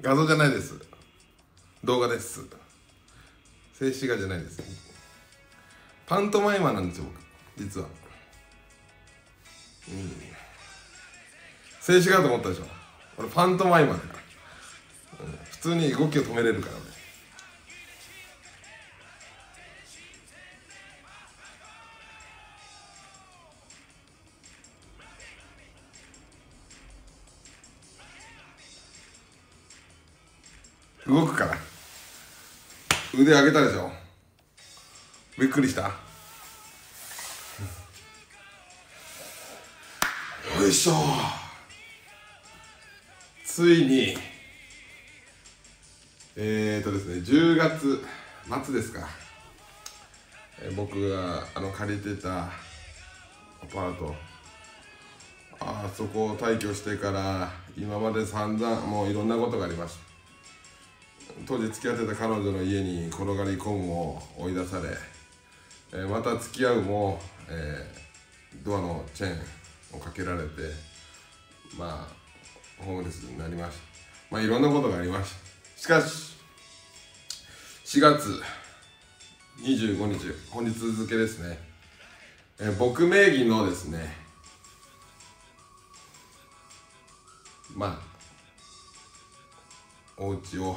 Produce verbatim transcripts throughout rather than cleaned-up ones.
画像じゃないです。動画です。静止画じゃないです。パントマイマーなんですよ、僕実は。うん、静止画と思ったでしょ。俺パントマイマーだから、うん、普通に動きを止めれるからね。動くから。腕上げたでしょ。びっくりした。よいしょ。ついにえーとですねじゅうがつ末ですか、えー、僕があの借りてたアパート、あそこを退去してから今まで散々もういろんなことがありました。当時付き合ってた彼女の家に転がり込むも追い出され、えー、また付き合うも、えー、ドアのチェーンをかけられて、まあホームレスになりました。まあいろんなことがありました。しかししがつにじゅうごにち、本日付ですね、えー、僕名義のですね、まあお家を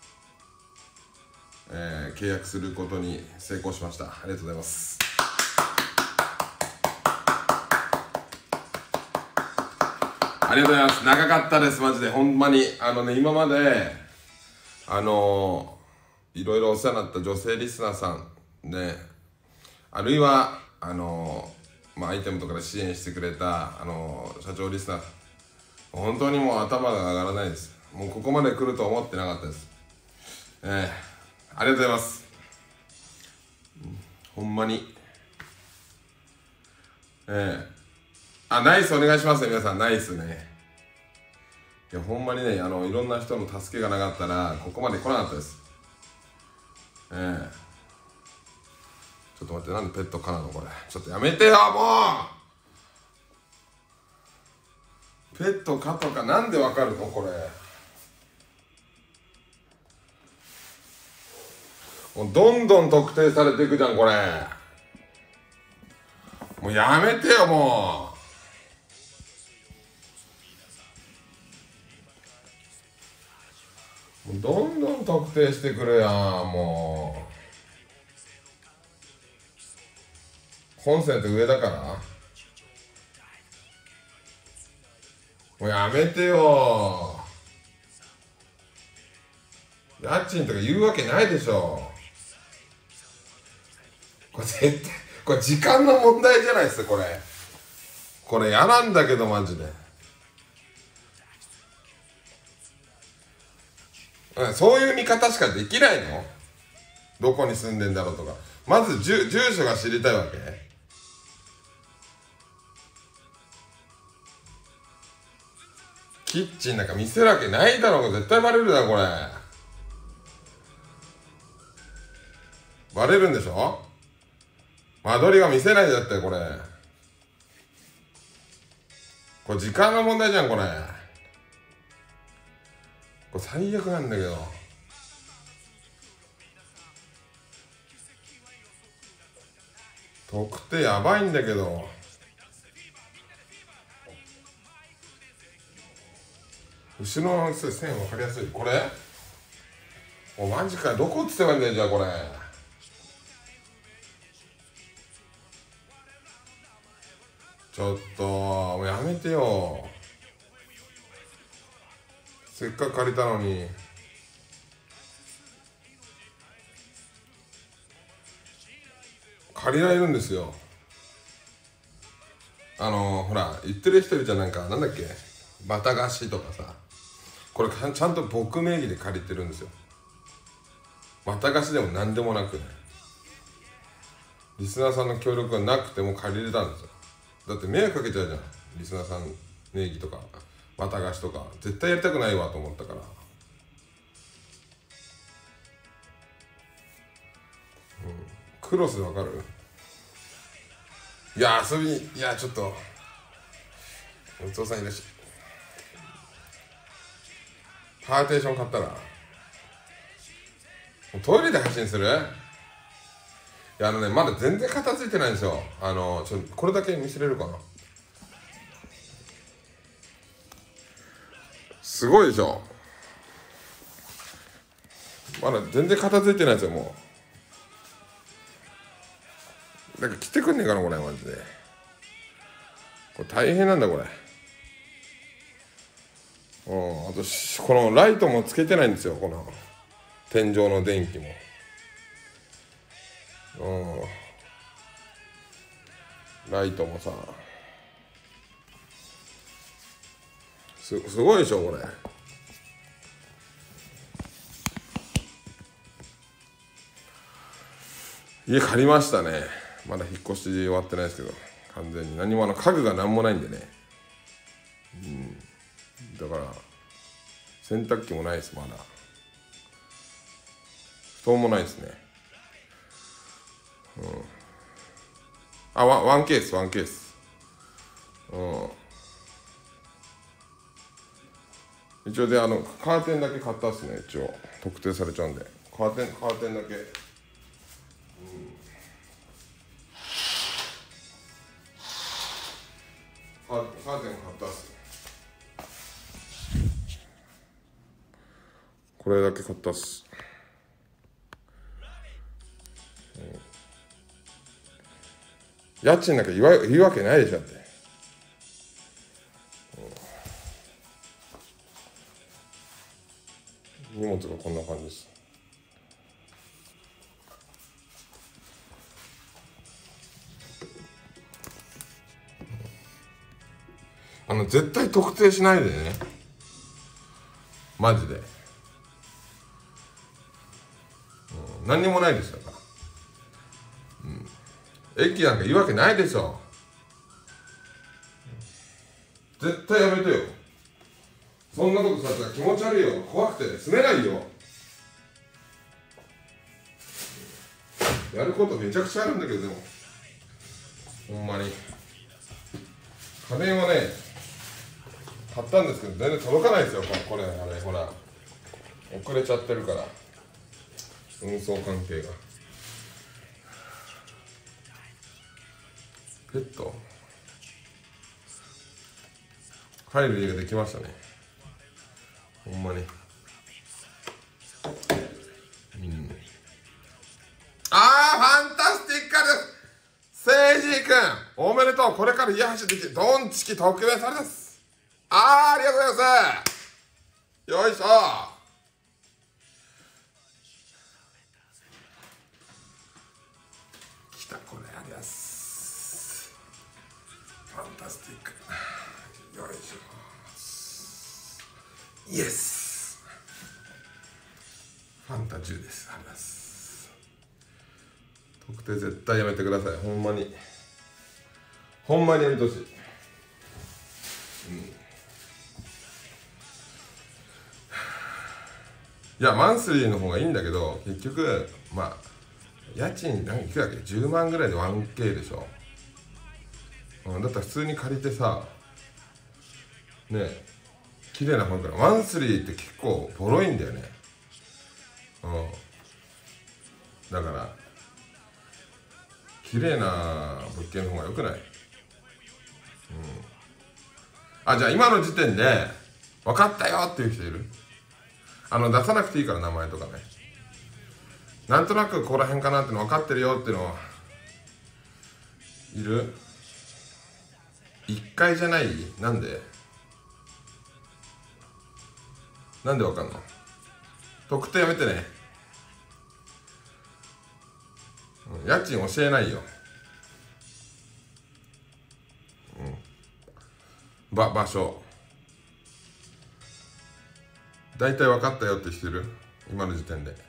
えー、契約することに成功しました。ありがとうございます。ありがとうございます。長かったです、マジで。ほんまにあのね、今まであのー、いろいろお世話になった女性リスナーさんね、あるいはあのー、まあアイテムとかで支援してくれたあのー、社長リスナー、本当にもう頭が上がらないです。もうここまで来ると思ってなかったです。えーありがとうございます。ほんまに。ええー、あ、ナイスお願いしますね、皆さん。ナイスね。いや、ほんまにね、あの、いろんな人の助けがなかったら、ここまで来なかったです。ええー、ちょっと待って、なんでペット可なのこれ。ちょっとやめてよ、もうペット可とかなんでわかるのこれ。もうどんどん特定されていくじゃん、これ。もうやめてよ、もう。もうどんどん特定してくるやん、もう。本線って上だからもうやめてよ。家賃とか言うわけないでしょ。これ絶対、これ時間の問題じゃないですか、これ。これ嫌なんだけど、マジで。うん、そういう見方しかできないの？どこに住んでんだろうとか。まず住、住所が知りたいわけ？キッチンなんか見せるわけないだろうが、絶対バレるだろ、これ。バレるんでしょ？間取りが見せないだって、これ。これ時間の問題じゃん、これ。これ最悪なんだけど。特定やばいんだけど。後ろの線分かりやすい。これ？おマジか。どこ映せばいいんだよ、じゃあこれ。ちょっともうやめてよ。せっかく借りたのに。借りられるんですよ。あのー、ほら言ってる人いるじゃん、なんかなんだっけ、バタ貸しとかさ。これちゃんと僕名義で借りてるんですよ。バタ貸しでも何でもなくね、リスナーさんの協力がなくても借りれたんですよ。だって迷惑かけちゃうじゃん、リスナーさん名義とかバタ貸しとか。絶対やりたくないわと思ったから。うん、クロスわかる？いや遊び、いやちょっとお父さんいらっしゃい。 パーテーション買ったらトイレで配信する？いやあのねまだ全然片付いてないんですよ。あのちょこれだけ見せれるかな。すごいでしょ。まだ全然片付いてないですよ。もうだから来てくんねえかなこれマジで。これ大変なんだこれ。うん、あとこのライトもつけてないんですよ。この天井の電気も。うん、ライトもさす, すごいでしょこれ。家借りましたね。まだ引っ越し終わってないですけど、完全に何もあの家具が何もないんでね、うん、だから洗濯機もないです。まだ布団もないですね。うん、あワン、ワンケースワンケース、うん、一応であのカーテンだけ買ったっすね。一応特定されちゃうんでカーテンカーテンだけ、うん、カーテン買ったっす。これだけ買ったっす。家賃なんか言わ言うわけないでしょって、うん、荷物がこんな感じです。あの絶対特定しないでねマジで、うん、何にもないですよだから、うん、駅なんか言うわけないでしょ。絶対やめてよ。そんなことされたら気持ち悪いよ。怖くて住めないよ。やることめちゃくちゃあるんだけど、でもほんまに家電はね買ったんですけど全然届かないですよ。これあれほら遅れちゃってるから運送関係が。ペット入る家ができましたね。ほんまに、うん、あーファンタスティックですせいじいくんおめでとう。これから家走ってきてドンチキ特別されです。あーありがとうございますよいしょ。来たこれあります。ファンタスティックよいしょ。イエスファンタじゅうです。あります。特定絶対やめてください。ほんまにほんまにやめてほしい、うん、いやマンスリーの方がいいんだけど結局まあ家賃何いくらだっけじゅうまんぐらいで ワンケー でしょ、うん、だったら普通に借りてさねえ綺麗な方からマンスリーって結構ボロいんだよね。うんだから綺麗な物件の方が良くない？うんあじゃあ今の時点で分かったよっていう人いる？あの出さなくていいから名前とかね。なんとなくここら辺かなっての分かってるよっていうのはいる？いっかいじゃない？なんでなんで分かんの？特定やめてね、うん、家賃教えないよ、うん、ば場所大体分かったよって人いる？今の時点で。うん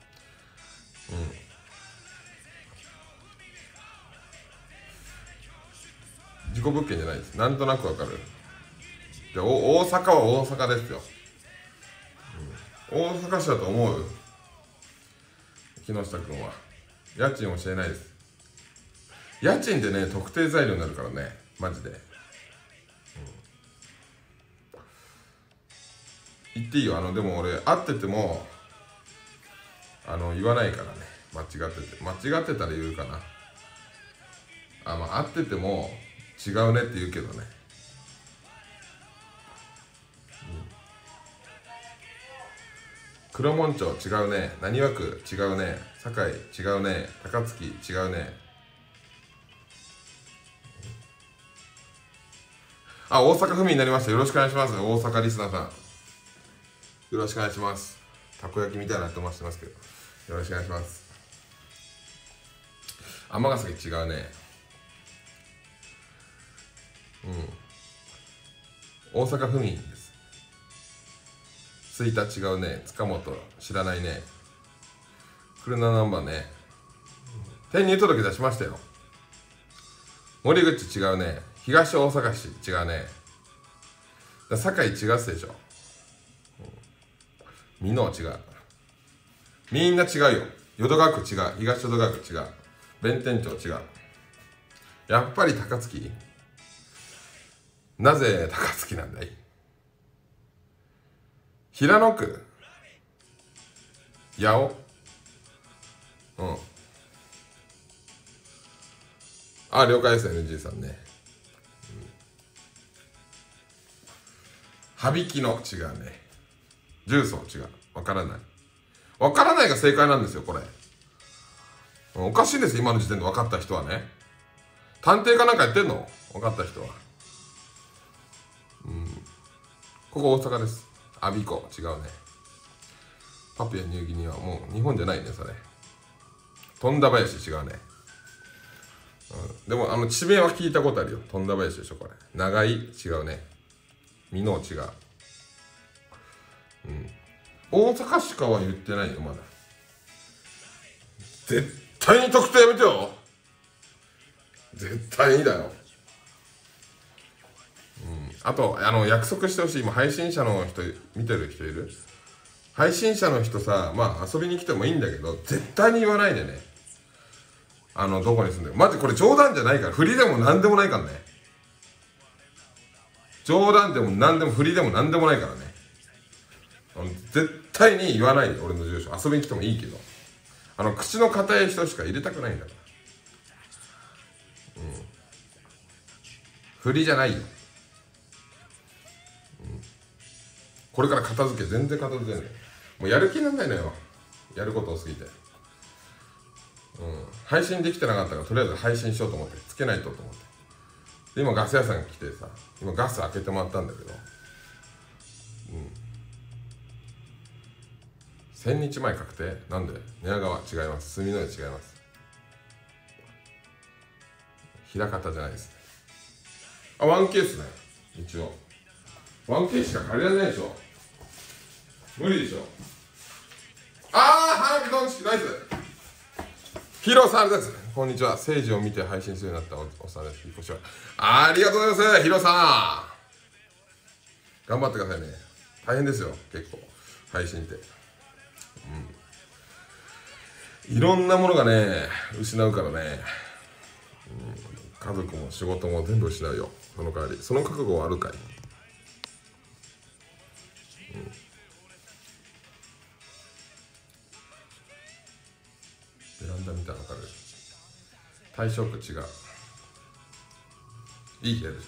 事故物件じゃないです。なんとなく分かる。でお大阪は大阪ですよ、うん、大阪市だと思う？木下君は家賃教えないです。家賃でね特定材料になるからねマジで、うん、 言っていいよ。あのでも俺会っててもあの言わないからね、間違ってて間違ってたら言うかな。あ、まあ会ってても違うねって言うけどね、うん、黒門町違うね、浪速区違うね、堺違うね、高槻違うね。あ、大阪府民になりました。よろしくお願いします。大阪リスナーさん、よろしくお願いします。たこ焼きみたいなともしてますけど、よろしくお願いします。尼崎違うね。うん。大阪府民です。吹田違うね。塚本知らないね。車ナンバーね。転入届出しましたよ。森口違うね。東大阪市違うね。だ堺違うっすでしょ。美濃違う。みんな違うよ。淀川区違う。東淀川区違う。弁天町違う。やっぱり高槻。なぜ高槻なんだい。平野区八尾。うん。あ、了解です。 エヌジー さんね。羽曳野違うね。重曹違う。わからない。わからないが正解なんですよ、これ。おかしいんですよ、今の時点で分かった人はね。探偵かなんかやってんの？分かった人は。うん。ここ大阪です。我孫子違うね。パプアニューギニアはもう日本じゃないね、それ。富田林違うね。うん、でもあの地名は聞いたことあるよ。富田林でしょ、これ。長井違うね。美濃違う。うん。大阪しかは言ってないよ、まだ。絶対に特定やめてよ。絶対にだよ。うん。あと、あの、約束してほしい。今、配信者の人、見てる人いる？配信者の人さ、まあ遊びに来てもいいんだけど、絶対に言わないでね。あの、どこに住んでる？マジこれ冗談じゃないから。振りでも何でもないからね。冗談でも何でも振りでも何でもないからね。あの絶対に言わないで、俺の住所。遊びに来てもいいけど。あの、口の固い人しか入れたくないんだから。うん。振りじゃないよ。うん。これから片付け、全然片付けない。もうやる気なんないのよ。やること多すぎて。うん。配信できてなかったから、とりあえず配信しようと思って、つけないとと思って。で、今ガス屋さんが来てさ、今ガス開けてもらったんだけど、うん。千日前確定？なんで？寝屋川違います。住之江違います。枚方じゃないですね。あ、ワンケースね。一応。ワンケースしか借りられないでしょ。無理でしょ。あー、はい、どんちき、ナイス。ヒロさんです。こんにちは。政治を見て配信するようになったおっさんです。引っ越しは。ありがとうございます。ヒロさん。頑張ってくださいね。大変ですよ、結構。配信って。うん。いろんなものがね、失うからね。うん、家族も仕事も全部失うよ。その代わり。その覚悟はあるかい？うん。ベランダ見たら分かる。対象区違う。いい部屋でしょ。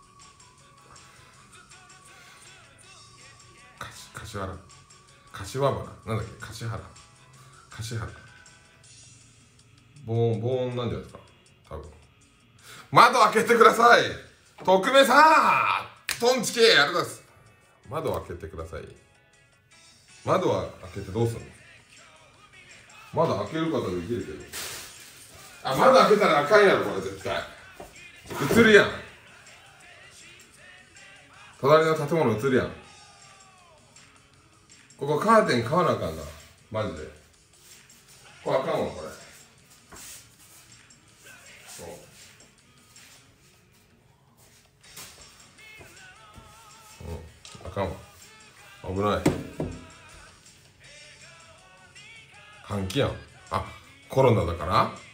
柏原、柏原、なんだっけ、柏原、柏原。防音、防音なんじゃないですか、多分。窓開けてください。匿名さん、トンチキ、ありがとうございます。窓開けてください。窓は開けてどうすんの？窓開けることはできるけど。あ、窓開けたらあかんやろ、これ絶対。映るやん。隣の建物映るやん。ここカーテン買わなあかんな。マジで。これあかんわ、これ。そう。うん、あかんわ。危ない。換気やん。あ、コロナだから